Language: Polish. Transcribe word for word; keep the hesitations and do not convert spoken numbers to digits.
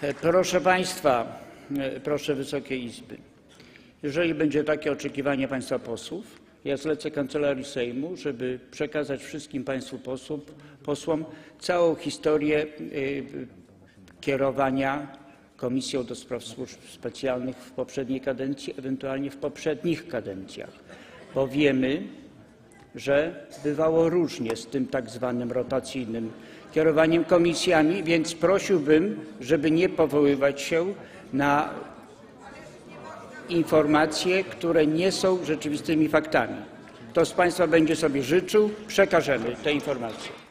Proszę Państwa, proszę Wysokiej Izby, jeżeli będzie takie oczekiwanie Państwa posłów, ja zlecę Kancelarii Sejmu, żeby przekazać wszystkim Państwu posłom, posłom całą historię kierowania Komisją do Spraw Służb Specjalnych w poprzedniej kadencji, ewentualnie w poprzednich kadencjach, bo wiemy, że bywało różnie z tym tak zwanym rotacyjnym kierowaniem komisjami, więc prosiłbym, żeby nie powoływać się na informacje, które nie są rzeczywistymi faktami. Kto z Państwa będzie sobie życzył, przekażemy te informacje.